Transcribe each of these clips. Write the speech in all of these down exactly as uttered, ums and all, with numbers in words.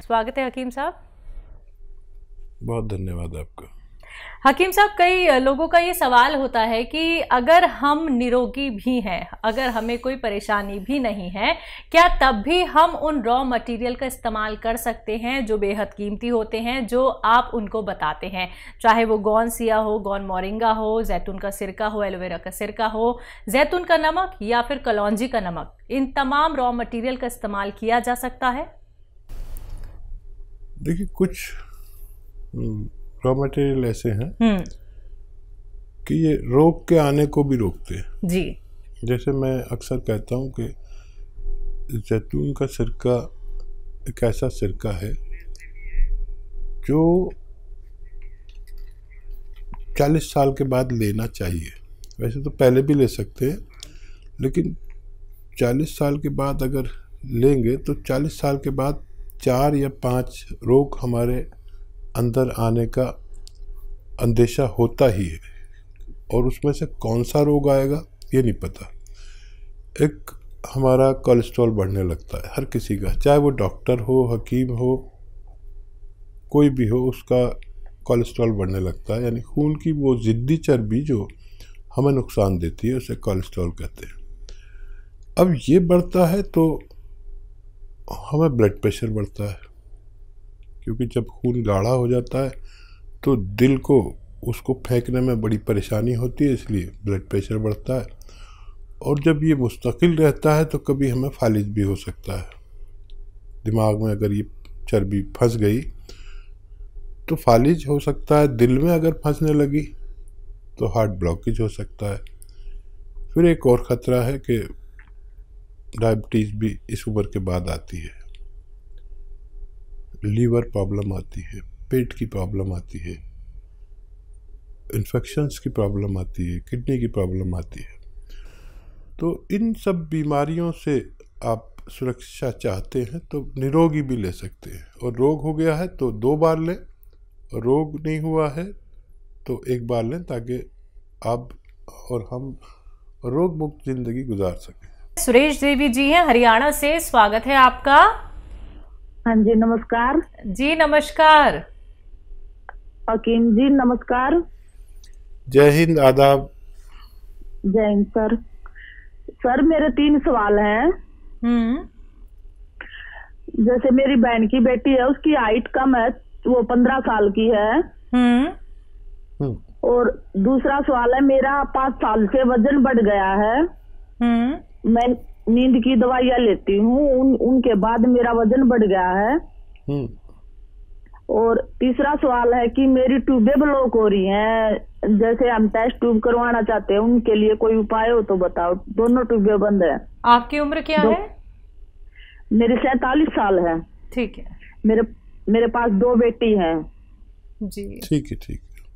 स्वागत है हकीम साहब। बहुत धन्यवाद आपका। हकीम साहब, कई लोगों का ये सवाल होता है कि अगर हम निरोगी भी हैं, अगर हमें कोई परेशानी भी नहीं है, क्या तब भी हम उन रॉ मटेरियल का इस्तेमाल कर सकते हैं जो बेहद कीमती होते हैं, जो आप उनको बताते हैं, चाहे वो गौन सिया हो, गौन मोरिंगा हो, जैतून का सिरका हो, एलोवेरा का सिरका हो, जैतून का नमक या फिर कलौंजी का नमक, इन तमाम रॉ मटेरियल का इस्तेमाल किया जा सकता है? देखिए, कुछ रॉ मटेरियल ऐसे हैं कि ये रोग के आने को भी रोकते हैं जी। जैसे मैं अक्सर कहता हूँ कि जैतून का सिरका एक ऐसा सिरका है जो चालीस साल के बाद लेना चाहिए। वैसे तो पहले भी ले सकते हैं, लेकिन चालीस साल के बाद अगर लेंगे तो चालीस साल के बाद चार या पांच रोग हमारे अंदर आने का अंदेशा होता ही है, और उसमें से कौन सा रोग आएगा ये नहीं पता। एक हमारा कोलेस्ट्रॉल बढ़ने लगता है हर किसी का, चाहे वो डॉक्टर हो, हकीम हो, कोई भी हो, उसका कोलेस्ट्रॉल बढ़ने लगता है। यानी खून की वो ज़िद्दी चर्बी जो हमें नुकसान देती है उसे कोलेस्ट्रॉल कहते हैं। अब ये बढ़ता है तो हमें ब्लड प्रेशर बढ़ता है, क्योंकि जब खून गाढ़ा हो जाता है तो दिल को उसको फेंकने में बड़ी परेशानी होती है, इसलिए ब्लड प्रेशर बढ़ता है। और जब ये मुस्तकिल रहता है तो कभी हमें फालिज भी हो सकता है। दिमाग में अगर ये चर्बी फंस गई तो फालिज हो सकता है। दिल में अगर फंसने लगी तो हार्ट ब्लॉकेज हो सकता है। फिर एक और ख़तरा है कि डायबिटीज़ भी इस उम्र के बाद आती है, लीवर प्रॉब्लम आती है, पेट की प्रॉब्लम आती है, इन्फेक्शंस की प्रॉब्लम आती है, किडनी की प्रॉब्लम आती है। तो इन सब बीमारियों से आप सुरक्षा चाहते हैं तो निरोगी भी ले सकते हैं, और रोग हो गया है तो दो बार लें, और रोग नहीं हुआ है तो एक बार लें, ताकि आप और हम रोग मुक्त जिंदगी गुजार सकें। सुरेश देवी जी हैं हरियाणा से, स्वागत है आपका। हाँ जी, नमस्कार जी। नमस्कार हकीम जी, नमस्कार। जय हिंद, आदाब। जय हिंद सर। सर मेरे तीन सवाल हैं। हम्म जैसे मेरी बहन की बेटी है, उसकी हाइट कम है, वो पंद्रह साल की है। हम्म और दूसरा सवाल है, मेरा पाँच साल से वजन बढ़ गया है। हम्म मैं नींद की दवाइयाँ लेती हूँ, उन उनके बाद मेरा वजन बढ़ गया है। और तीसरा सवाल है कि मेरी ट्यूबें ब्लॉक हो रही हैं, जैसे हम टेस्ट ट्यूब करवाना चाहते हैं, उनके लिए कोई उपाय हो तो बताओ। दोनों ट्यूबें बंद है। आपकी उम्र क्या है? मेरी सैतालीस साल है। ठीक है। मेरे मेरे पास दो बेटी हैं। जी ठीक है, ठीक है।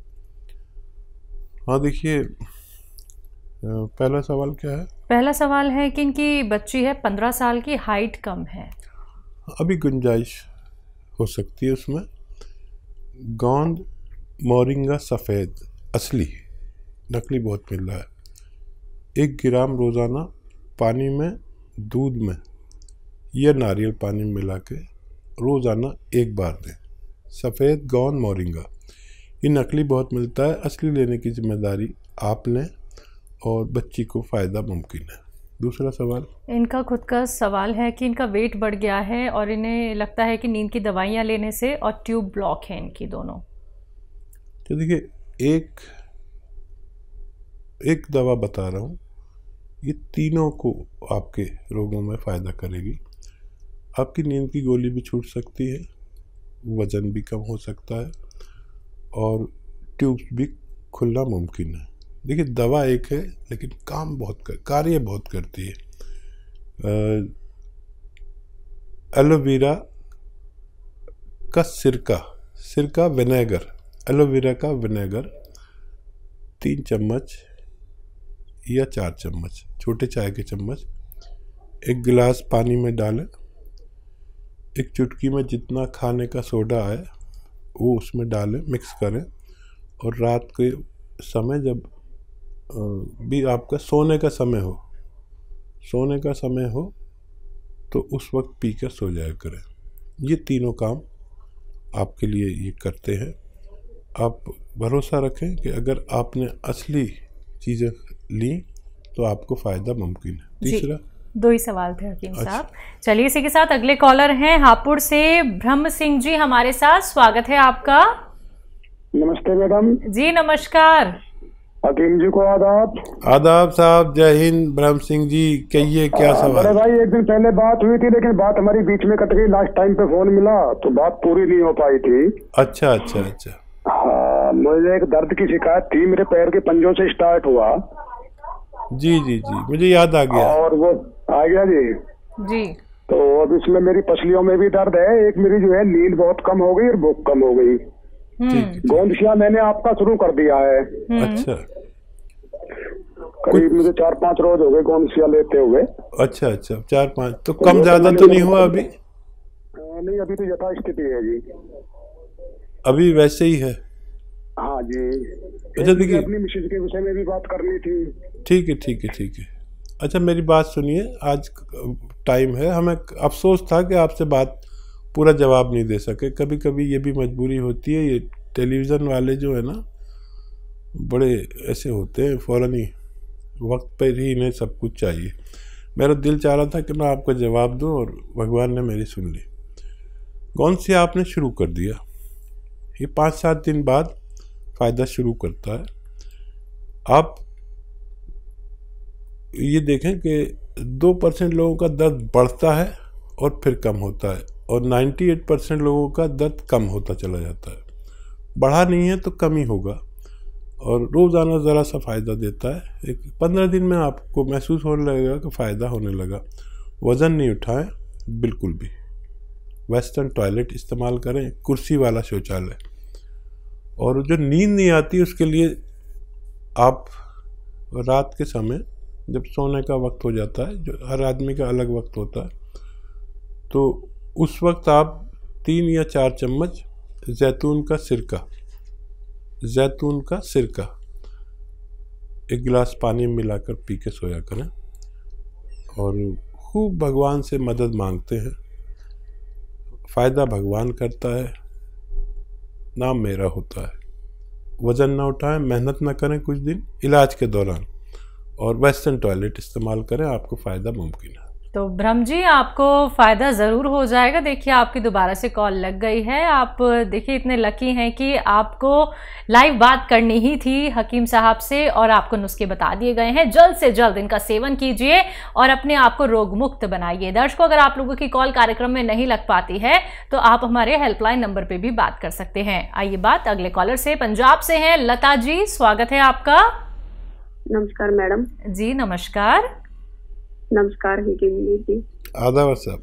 हाँ, देखिए, पहला सवाल क्या है? पहला सवाल है कि इनकी बच्ची है पंद्रह साल की, हाइट कम है। अभी गुंजाइश हो सकती है उसमें। गोंद मोरिंगा सफ़ेद असली, नकली बहुत मिल रहा है। एक ग्राम रोज़ाना पानी में, दूध में या नारियल पानी में मिला के रोज़ाना एक बार दें। सफ़ेद गोंद मोरिंगा, ये नकली बहुत मिलता है, असली लेने की जिम्मेदारी आप लें और बच्ची को फ़ायदा मुमकिन है। दूसरा सवाल, इनका खुद का सवाल है कि इनका वेट बढ़ गया है और इन्हें लगता है कि नींद की दवाइयाँ लेने से और ट्यूब ब्लॉक है इनकी दोनों। तो देखिए, एक एक दवा बता रहा हूँ, ये तीनों को आपके रोगों में फ़ायदा करेगी। आपकी नींद की गोली भी छूट सकती है, वज़न भी कम हो सकता है, और ट्यूब्स भी खुलना मुमकिन है। देखिए, दवा एक है लेकिन काम बहुत कर कार्य बहुत करती है। एलोवेरा का सिरका सिरका विनेगर, एलोवेरा का विनेगर तीन चम्मच या चार चम्मच, छोटे चाय के चम्मच, एक गिलास पानी में डालें। एक चुटकी में जितना खाने का सोडा है वो उसमें डालें, मिक्स करें, और रात के समय जब भी आपका सोने का समय हो सोने का समय हो तो उस वक्त पी कर सो जाया करें। ये तीनों काम आपके लिए ये करते हैं। आप भरोसा रखें कि अगर आपने असली चीज़ें ली तो आपको फ़ायदा मुमकिन है। तीसरा, दो ही सवाल थे हकीम साहब। अच्छा। चलिए इसी के साथ अगले कॉलर हैं हापुड़ से ब्रह्म सिंह जी हमारे साथ, स्वागत है आपका। नमस्ते मैडम। जी नमस्कार। हकीम जी को आदाब। आदाब साहब, जय हिंद। ब्रह्म सिंह जी कहिए क्या सवाल। अरे भाई एक दिन पहले बात हुई थी लेकिन बात हमारी बीच में कट गई, लास्ट टाइम पे फोन मिला तो बात पूरी नहीं हो पाई थी। अच्छा अच्छा अच्छा। हाँ, मुझे एक दर्द की शिकायत थी, मेरे पैर के पंजों से स्टार्ट हुआ। जी जी जी, मुझे याद आ गया। और वो आ गया जी जी। तो अब इसमें मेरी पसलियों में भी दर्द है, एक मेरी जो है नींद बहुत कम हो गई और भूख कम हो गई। गोंदशिया मैंने आपका शुरू कर दिया है। अच्छा। करीब मुझे चार पांच रोज हो गए गोंदशिया लेते हुए। अच्छा अच्छा, चार पांच तो कम ज्यादा तो नहीं हुआ अभी? नहीं, अभी तो यथा स्थिति है जी, अभी वैसे ही है। हाँ जी। अच्छा देखिए, अपनी मिसेज के विषय में भी बात करनी थी। ठीक है ठीक है ठीक है। अच्छा मेरी बात सुनिए, आज टाइम है, हमें अफसोस था कि आपसे बात पूरा जवाब नहीं दे सके। कभी कभी ये भी मजबूरी होती है, ये टेलीविज़न वाले जो है ना बड़े ऐसे होते हैं, फ़ौरन ही वक्त पर ही इन्हें सब कुछ चाहिए। मेरा दिल चाह रहा था कि मैं आपको जवाब दूं और भगवान ने मेरी सुन ली। कौन सी आपने शुरू कर दिया, ये पाँच सात दिन बाद फ़ायदा शुरू करता है। आप ये देखें कि दो परसेंट लोगों का दर्द बढ़ता है और फिर कम होता है, और अट्ठानवे परसेंट लोगों का दर्द कम होता चला जाता है। बढ़ा नहीं है तो कम ही होगा, और रोज़ाना ज़रा सा फ़ायदा देता है। एक पंद्रह दिन में आपको महसूस होने लगेगा कि फ़ायदा होने लगा। वज़न नहीं उठाएं बिल्कुल भी, वेस्टर्न टॉयलेट इस्तेमाल करें, कुर्सी वाला शौचालय। और जो नींद नहीं आती उसके लिए आप रात के समय जब सोने का वक्त हो जाता है, जो हर आदमी का अलग वक्त होता है, तो उस वक्त आप तीन या चार चम्मच जैतून का सिरका जैतून का सिरका एक गिलास पानी में मिलाकर पी के सोया करें, और खूब भगवान से मदद मांगते हैं। फ़ायदा भगवान करता है, नाम मेरा होता है। वज़न ना उठाएं, मेहनत ना करें कुछ दिन इलाज के दौरान, और वेस्टर्न टॉयलेट इस्तेमाल करें, आपको फ़ायदा मुमकिन है। तो ब्रह्म जी आपको फ़ायदा ज़रूर हो जाएगा। देखिए आपकी दोबारा से कॉल लग गई है। आप देखिए इतने लकी हैं कि आपको लाइव बात करनी ही थी हकीम साहब से, और आपको नुस्खे बता दिए गए हैं। जल्द से जल्द इनका सेवन कीजिए और अपने आप को रोग मुक्त बनाइए। दर्शकों, अगर आप लोगों की कॉल कार्यक्रम में नहीं लग पाती है तो आप हमारे हेल्पलाइन नंबर पर भी बात कर सकते हैं। आइए बात अगले कॉलर से, पंजाब से हैं लता जी, स्वागत है आपका। नमस्कार मैडम। जी नमस्कार। नमस्कार जी। आदाब साहब।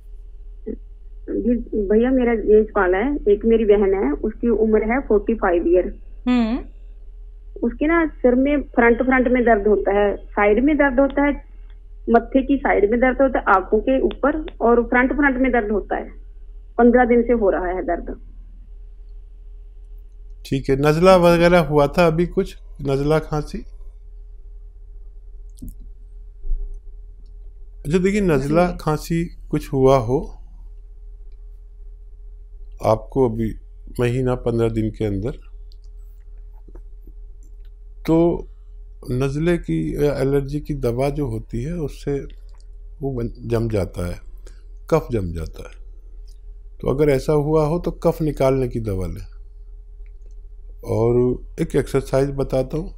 भैया मेरा ये सवाल है, एक मेरी बहन है, उसकी उम्र है फोर्टी फाइव ईयर। हम्म। उसके ना सिर में फ्रंट फ्रंट में दर्द होता है, साइड में दर्द होता है, मत्थे की साइड में दर्द होता है, आंखों के ऊपर, और फ्रंट फ्रंट में दर्द होता है। पंद्रह दिन से हो रहा है दर्द। ठीक है, नज़ला वगैरह हुआ था अभी कुछ, नज़ला खांसी? अच्छा देखिए, नज़ला खांसी कुछ हुआ हो आपको अभी महीना पंद्रह दिन के अंदर, तो नज़ले की एलर्जी की दवा जो होती है उससे वो जम जाता है, कफ जम जाता है। तो अगर ऐसा हुआ हो तो कफ निकालने की दवा लें। और एक एक्सरसाइज बताता हूँ,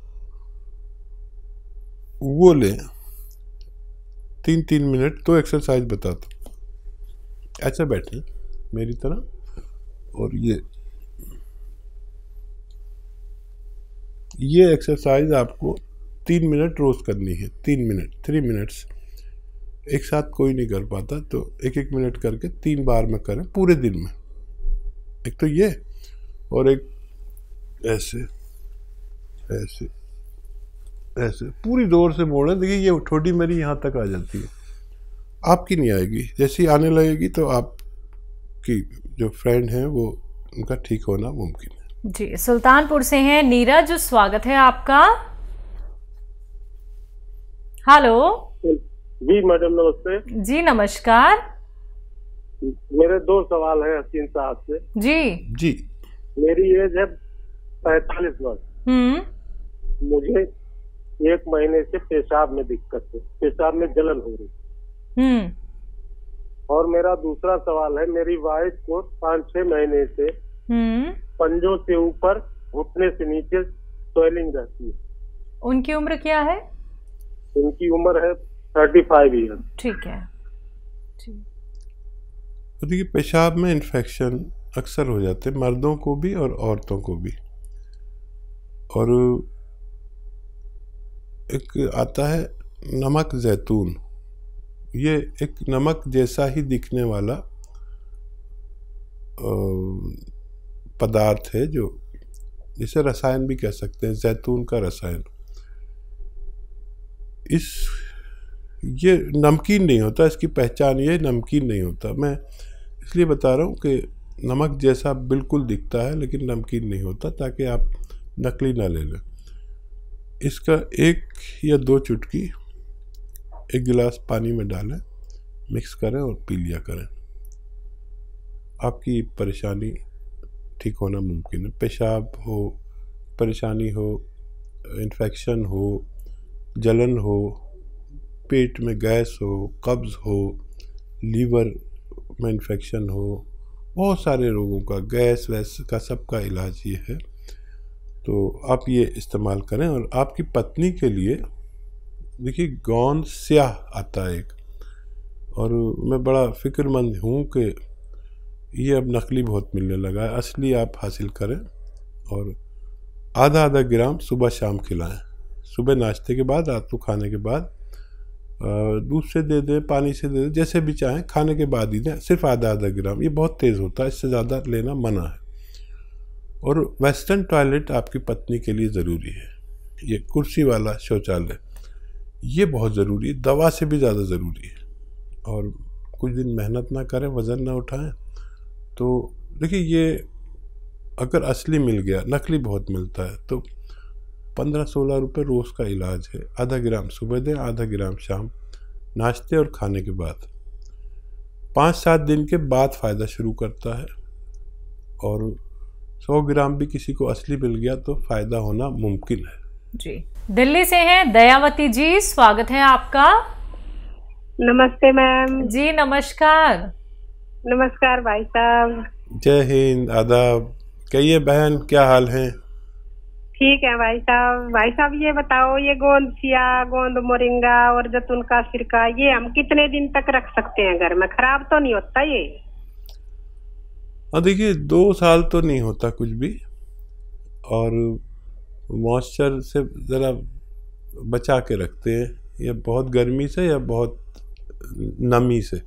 वो लें, तीन तीन मिनट तो एक्सरसाइज बताता हूँ। ऐसे बैठे मेरी तरह, और ये ये एक्सरसाइज आपको तीन मिनट रोज करनी है। तीन मिनट थ्री मिनट्स एक साथ कोई नहीं कर पाता, तो एक एक मिनट करके तीन बार में करें पूरे दिन में। एक तो ये, और एक ऐसे ऐसे ऐसे पूरी जोर से मोड़े। देखिए ये ठोड़ी मेरी यहाँ तक आ जाती है, आपकी नहीं आएगी। जैसे ही आने लगेगी तो आपकी जो फ्रेंड हैं वो उनका ठीक होना मुमकिन है। जी, सुल्तानपुर से हैं नीरज, स्वागत है आपका। हेलो जी मैडम, नमस्ते। जी नमस्कार। मेरे दो सवाल है हसीन साहब से। जी जी। मेरी एज है पैंतालीस वर्ष। हम्म मुझे एक महीने से पेशाब में दिक्कत है, पेशाब में जलन हो रही। हम्म और मेरा दूसरा सवाल है, मेरी वाइफ को पाँच छह महीने से हम्म पंजों से ऊपर घुटने से नीचे स्वेलिंग रहती है। उनकी उम्र क्या है? उनकी उम्र है थर्टी फाइव ईयर। ठीक है। ठीक। तो देखिए, पेशाब में इन्फेक्शन अक्सर हो जाते हैं, मर्दों को भी और औरतों को भी। और एक आता है नमक जैतून, ये एक नमक जैसा ही दिखने वाला पदार्थ है, जो जिसे रसायन भी कह सकते हैं, जैतून का रसायन। इस ये नमकीन नहीं होता, इसकी पहचान ये नमकीन नहीं होता। मैं इसलिए बता रहा हूँ कि नमक जैसा बिल्कुल दिखता है लेकिन नमकीन नहीं होता, ताकि आप नकली ना ले लें। इसका एक या दो चुटकी एक गिलास पानी में डालें, मिक्स करें और पी लिया करें। आपकी परेशानी ठीक होना मुमकिन है। पेशाब हो, परेशानी हो, इन्फेक्शन हो, जलन हो, पेट में गैस हो, कब्ज़ हो, लीवर में इन्फेक्शन हो, बहुत सारे रोगों का, गैस वैस का सबका इलाज ये है। तो आप ये इस्तेमाल करें। और आपकी पत्नी के लिए देखिए, गोंद स्याह आता है एक, और मैं बड़ा फ़िक्रमंद हूँ कि ये अब नकली बहुत मिलने लगा है। असली आप हासिल करें और आधा आधा ग्राम सुबह शाम खिलाएं। सुबह नाश्ते के बाद, रात को खाने के बाद, दूध से दे दें, पानी से दे दें, जैसे भी चाहें, खाने के बाद ही दें, सिर्फ आधा आधा ग्राम। ये बहुत तेज़ होता है, इससे ज़्यादा लेना मना है। और वेस्टर्न टॉयलेट आपकी पत्नी के लिए ज़रूरी है। ये कुर्सी वाला शौचालय ये बहुत ज़रूरी है, दवा से भी ज़्यादा ज़रूरी है। और कुछ दिन मेहनत ना करें, वज़न ना उठाएं, तो देखिए, ये अगर असली मिल गया, नकली बहुत मिलता है, तो पंद्रह सोलह रुपये रोज़ का इलाज है। आधा ग्राम सुबह दें, आधा ग्राम शाम, नाश्ते और खाने के बाद। पाँच सात दिन के बाद फ़ायदा शुरू करता है। और सौ ग्राम भी किसी को असली मिल गया तो फ़ायदा होना मुमकिन है। जी। दिल्ली से हैं दयावती जी, स्वागत है आपका। नमस्ते मैम। जी नमस्कार। नमस्कार भाई साहब। जय हिंद, आदाब। कहिए बहन, क्या हाल है? ठीक है भाई साहब। भाई साहब ये बताओ, ये गोंद सिया, गोंद मोरिंगा और जैतून का सिरका, ये हम कितने दिन तक रख सकते हैं घर में? खराब तो नहीं होता ये? हाँ देखिए, दो साल तो नहीं होता कुछ भी। और मॉइस्चर से ज़रा बचा के रखते हैं, या बहुत गर्मी से या बहुत नमी से।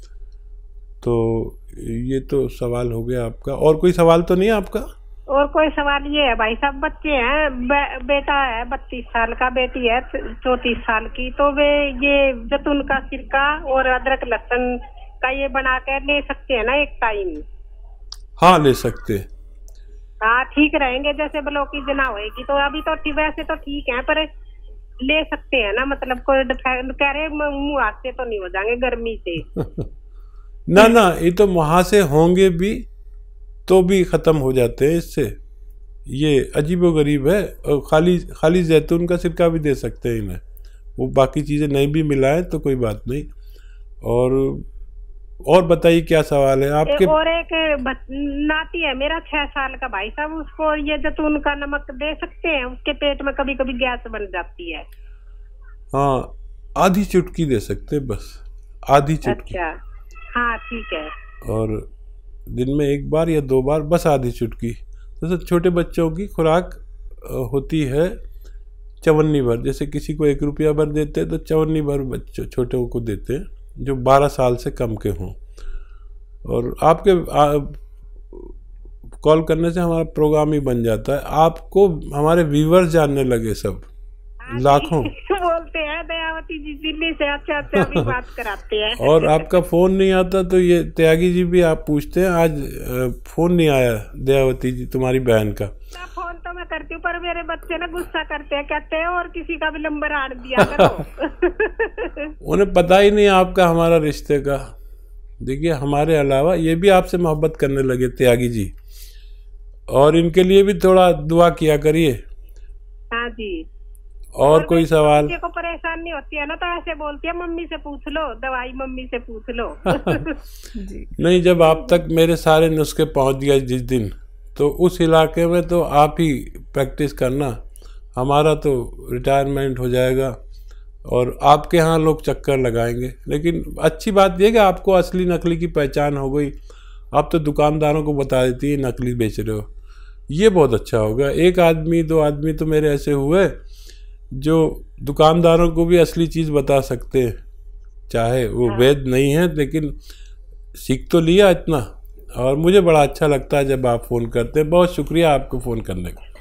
तो ये तो सवाल हो गया आपका। और कोई सवाल तो नहीं है आपका? और कोई सवाल ये है भाई साहब, बच्चे हैं, बे, बेटा है बत्तीस साल का, बेटी है चौंतीस साल की, तो वे ये जैतून का सिरका और अदरक लहसुन का ये बना कर ले सकते हैं ना एक टाइम? हाँ ले सकते हैं। हाँ ठीक रहेंगे, जैसे ब्लॉक की जना होगी तो अभी तो वैसे तो ठीक है, पर ले सकते हैं ना? मतलब कोई कह रहे मुँह हाथ से तो नहीं हो जाएंगे गर्मी से? ना ना, ये तो वहाँ से होंगे भी तो भी ख़त्म हो जाते हैं इससे। ये अजीबोगरीब है। और खाली खाली जैतून का सिरका भी दे सकते हैं इन्हें, वो बाकी चीज़ें नहीं भी मिलाएं तो कोई बात नहीं। और और बताइए क्या सवाल है आपके? और एक नाती है मेरा छह साल का भाई साहब, उसको ये जैतून का नमक दे सकते हैं? उसके पेट में कभी कभी गैस बन जाती है। हाँ, आधी चुटकी दे सकते हैं, बस आधी चुटकी। अच्छा हाँ ठीक है। और दिन में एक बार या दो बार, बस आधी चुटकी। जैसे तो छोटे बच्चों की खुराक होती है चवन्नी भर, जैसे किसी को एक रुपया भर देते हैं तो चवन्नी भर बच्चों छोटों को देते हैं जो बारह साल से कम के हों। और आपके कॉल करने से हमारा प्रोग्राम ही बन जाता है। आपको हमारे व्यूअर्स जानने लगे सब, लाखों बोलते हैं दयावती जी दिल्ली से, अच्छा अच्छा भी बात कराते हैं। और आपका फोन नहीं आता तो ये त्यागी जी भी आप पूछते हैं, आज फोन नहीं आया दयावती जी तुम्हारी बहन का। फोन तो मैं करती हूँ, पर मेरे बच्चे ना गुस्सा करते हैं, कहते हैं और किसी का भी नंबर आड़ दिया करो। उन्हें पता ही नहीं आपका हमारा रिश्ते का। देखिए हमारे अलावा ये भी आपसे मोहब्बत करने लगे त्यागी जी, और इनके लिए भी थोड़ा दुआ किया करिए। हाँ जी। और, और कोई सवाल? बच्चे को परेशानी होती है ना तो ऐसे बोलती है मम्मी से पूछ लो, दवाई मम्मी से पूछ लो। नहीं, जब आप तक मेरे सारे नुस्खे पहुंच गए जिस दिन, तो उस इलाके में तो आप ही प्रैक्टिस करना, हमारा तो रिटायरमेंट हो जाएगा और आपके यहाँ लोग चक्कर लगाएंगे। लेकिन अच्छी बात यह कि आपको असली नकली की पहचान हो गई, आप तो दुकानदारों को बता देती है नकली बेच रहे हो, ये बहुत अच्छा होगा। एक आदमी दो आदमी तो मेरे ऐसे हुए जो दुकानदारों को भी असली चीज़ बता सकते हैं, चाहे वो वैध नहीं है, लेकिन सीख तो लिया इतना। और मुझे बड़ा अच्छा लगता है जब आप फ़ोन करते हैं। बहुत शुक्रिया आपको फ़ोन करने का।